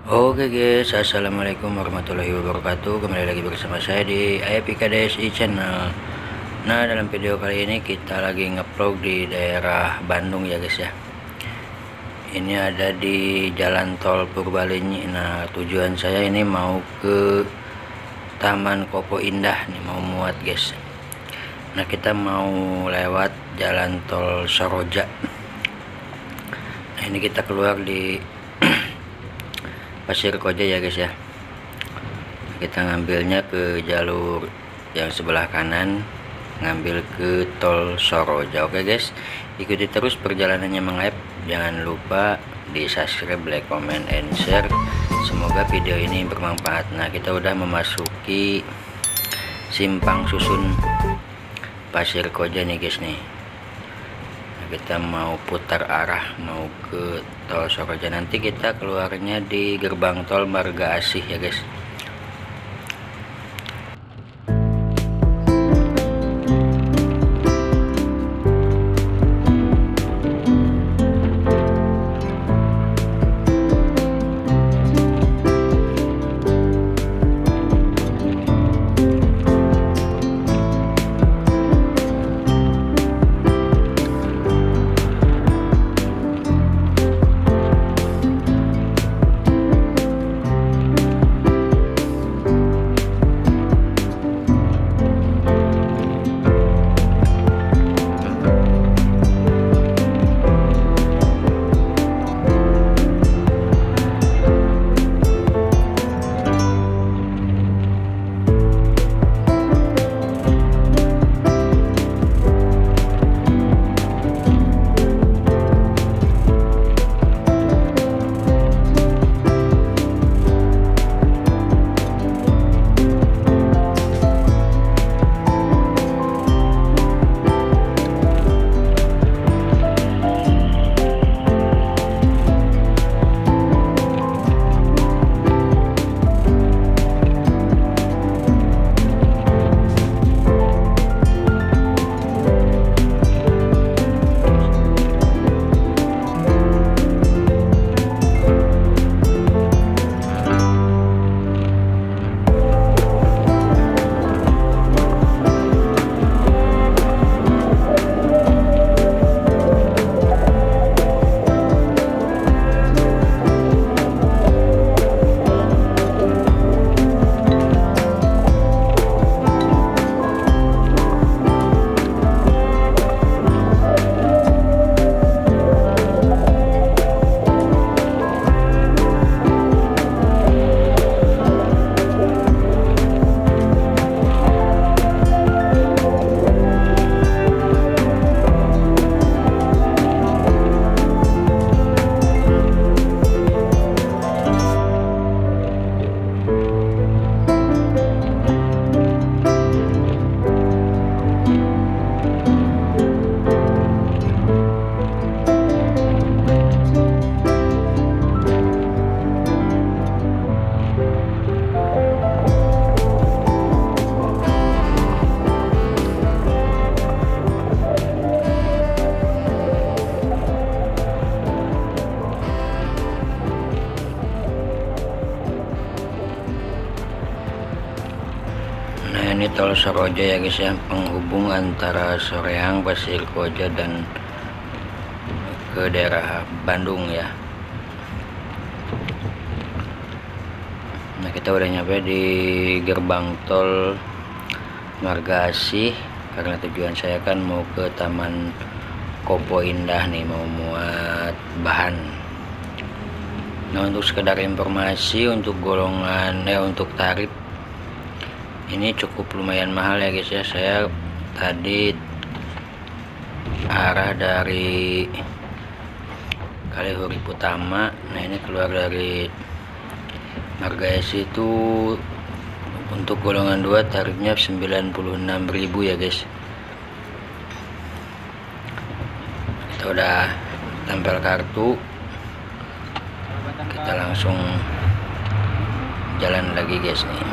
Oke guys, assalamualaikum warahmatullahi wabarakatuh. Kembali lagi bersama saya di APKDSI Channel. Nah, dalam video kali ini kita lagi ngevlog di daerah Bandung ya guys ya. Ini ada di Jalan Tol Purbalenyi. Nah, tujuan saya ini mau ke Taman Kopo Indah nih, mau muat guys. Nah, kita mau lewat Jalan Tol Soroja. Nah, ini kita keluar di Pasir Koja ya guys ya. Kita ngambilnya ke jalur yang sebelah kanan, ngambil ke tol Soroja. Oke guys, ikuti terus perjalanannya mengap. Jangan lupa di subscribe, like, comment, and share. Semoga video ini bermanfaat. Nah, kita udah memasuki simpang susun Pasir Koja nih guys nih. Kita mau putar arah mau ke tol Soroja. Nanti kita keluarnya di gerbang tol Marga Asih ya guys. Nah, ini tol Soroja ya guys ya, penghubung antara Soreang, Pasir Koja dan ke daerah Bandung ya. Nah, kita udah nyampe di gerbang tol Marga Asih karena tujuan saya kan mau ke Taman Kopo Indah nih, mau muat bahan. Nah, untuk sekedar informasi, untuk golongan untuk tarif ini cukup lumayan mahal ya guys ya. Saya tadi arah dari Kalihurip Utama, nah ini keluar dari Marga Asih itu untuk golongan 2 tarifnya 96.000 ya guys. Kita udah tempel kartu, kita langsung jalan lagi guys nih.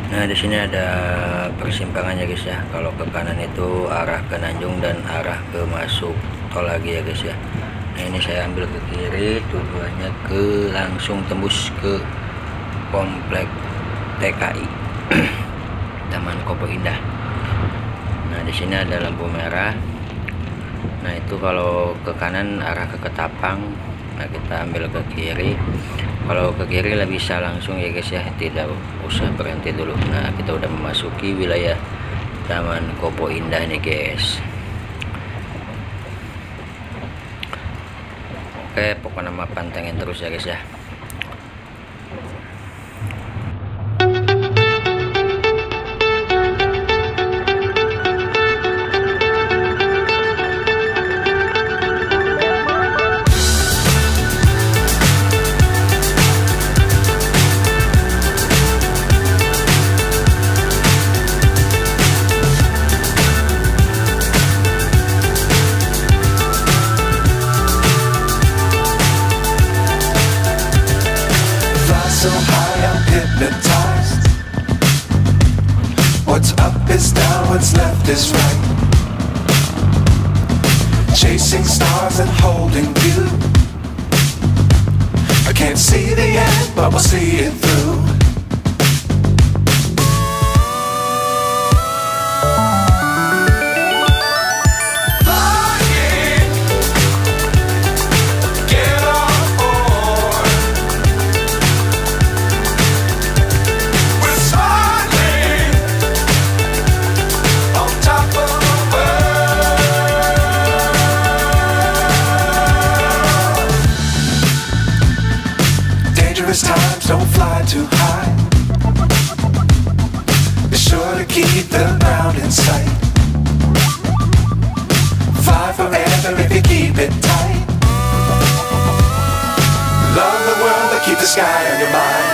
Nah, di sini ada persimpangan ya guys ya. Kalau ke kanan itu arah ke Nanjung dan arah ke masuk tol lagi ya guys ya. Nah, ini saya ambil ke kiri, tujuannya ke langsung tembus ke komplek TKI Taman Kopo Indah. Nah, di sini ada lampu merah. Nah, itu kalau ke kanan arah ke Ketapang. Nah, kita ambil ke kiri. Kalau ke kiri lah bisa langsung ya guys ya, tidak usah berhenti dulu. Nah, kita udah memasuki wilayah Taman Kopo Indah nih guys. Oke, pokoknya mah pantengin terus ya guys ya. So high I'm hypnotized. What's up is down, what's left is right. Chasing stars and holding you. I can't see the end, but we'll see it through. Times don't fly too high. Be sure to keep the ground in sight. Fly forever if you keep it tight. Love the world but keep the sky on your mind.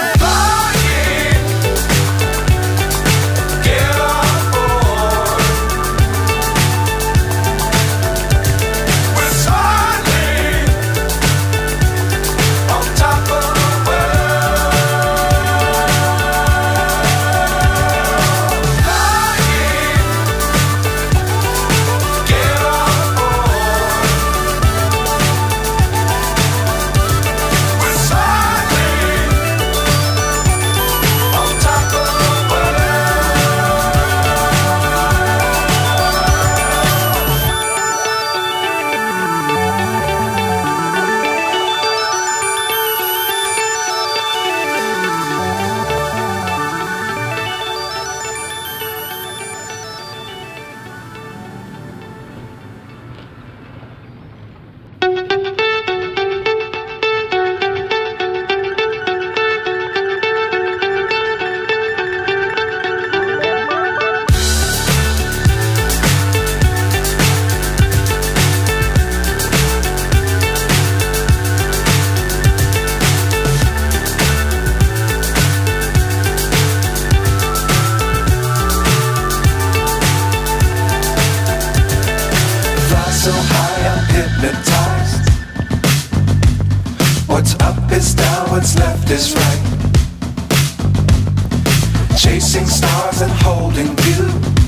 So high I'm hypnotized. What's up is down, what's left is right. Chasing stars and holding you.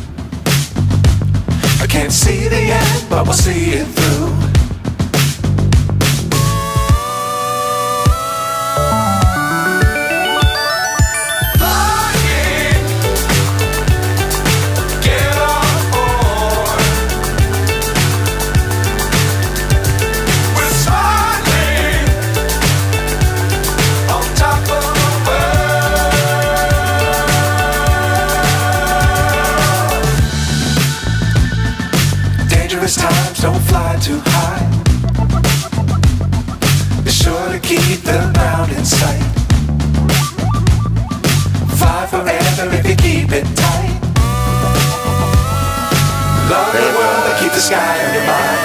I can't see the end, but we'll see it through. Times don't fly too high. Be sure to keep the ground in sight. Fly forever if you keep it tight. Love the world but keep the sky on your mind.